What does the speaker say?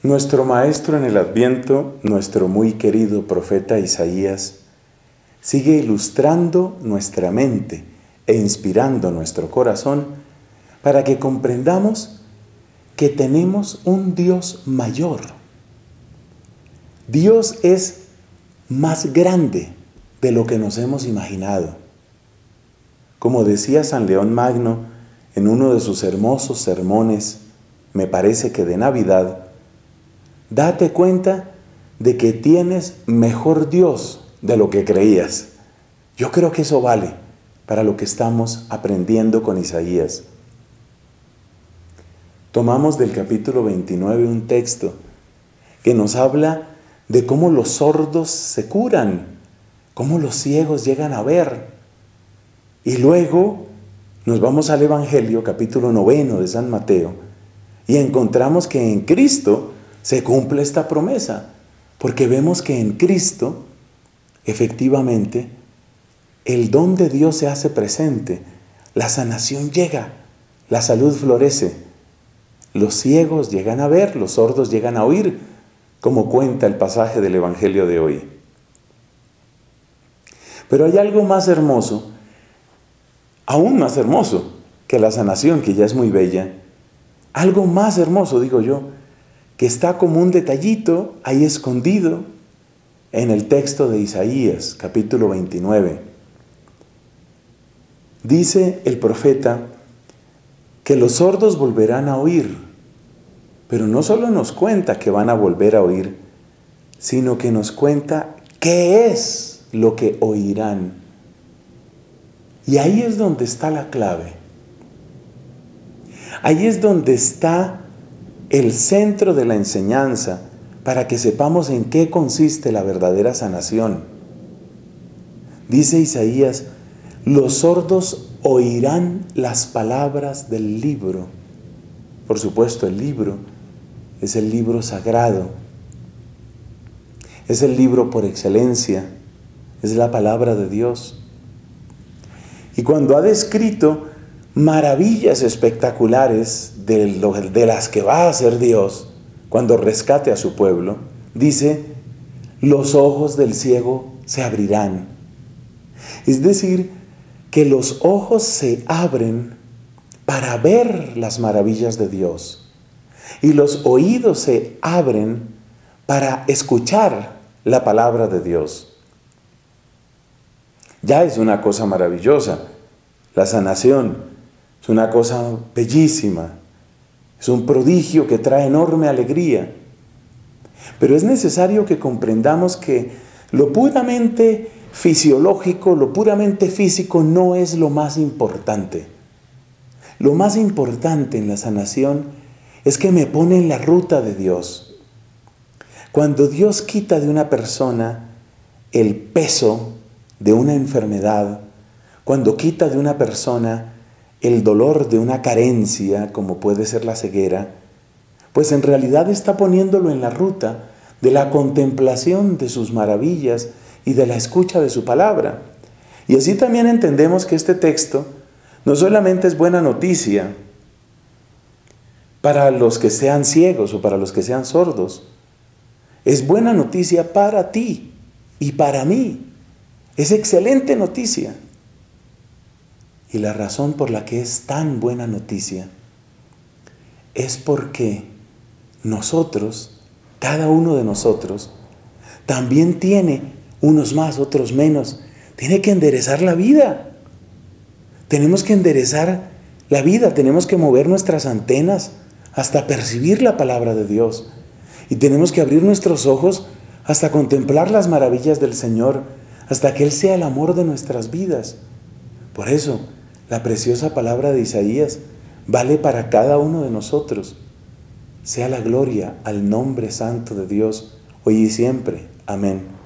Nuestro maestro en el Adviento, nuestro muy querido profeta Isaías, sigue ilustrando nuestra mente e inspirando nuestro corazón para que comprendamos que tenemos un Dios mayor. Dios es más grande de lo que nos hemos imaginado. Como decía San León Magno en uno de sus hermosos sermones, me parece que de Navidad, date cuenta de que tienes mejor Dios de lo que creías. Yo creo que eso vale para lo que estamos aprendiendo con Isaías. Tomamos del capítulo 29 un texto que nos habla de cómo los sordos se curan, cómo los ciegos llegan a ver. Y luego nos vamos al Evangelio, capítulo 9 de San Mateo, y encontramos que en Cristo se cumple esta promesa, porque vemos que en Cristo, efectivamente, el don de Dios se hace presente, la sanación llega, la salud florece, los ciegos llegan a ver, los sordos llegan a oír, como cuenta el pasaje del Evangelio de hoy. Pero hay algo más hermoso, aún más hermoso que la sanación, que ya es muy bella, algo más hermoso, digo yo, que está como un detallito ahí escondido en el texto de Isaías, capítulo 29. Dice el profeta que los sordos volverán a oír, pero no solo nos cuenta que van a volver a oír, sino que nos cuenta qué es lo que oirán. Y ahí es donde está la clave. Ahí es donde está el centro de la enseñanza para que sepamos en qué consiste la verdadera sanación. Dice Isaías, los sordos oirán las palabras del libro. Por supuesto, el libro es el libro sagrado. Es el libro por excelencia. Es la palabra de Dios. Y cuando ha descrito maravillas espectaculares de las que va a hacer Dios cuando rescate a su pueblo, dice, los ojos del ciego se abrirán. Es decir, que los ojos se abren para ver las maravillas de Dios y los oídos se abren para escuchar la palabra de Dios. Ya es una cosa maravillosa. La sanación es una cosa bellísima. Es un prodigio que trae enorme alegría. Pero es necesario que comprendamos que lo puramente fisiológico, lo puramente físico no es lo más importante. Lo más importante en la sanación es que me pone en la ruta de Dios. Cuando Dios quita de una persona el peso de una enfermedad, cuando quita de una persona el dolor de una carencia, como puede ser la ceguera, pues en realidad está poniéndolo en la ruta de la contemplación de sus maravillas y de la escucha de su palabra. Y así también entendemos que este texto no solamente es buena noticia para los que sean ciegos o para los que sean sordos, es buena noticia para ti y para mí. Es excelente noticia. Y la razón por la que es tan buena noticia es porque nosotros, cada uno de nosotros, también tiene, unos más, otros menos, tiene que enderezar la vida. Tenemos que enderezar la vida, tenemos que mover nuestras antenas hasta percibir la palabra de Dios. Y tenemos que abrir nuestros ojos hasta contemplar las maravillas del Señor, hasta que Él sea el amor de nuestras vidas. Por eso, la preciosa palabra de Isaías vale para cada uno de nosotros. Sea la gloria al nombre santo de Dios, hoy y siempre. Amén.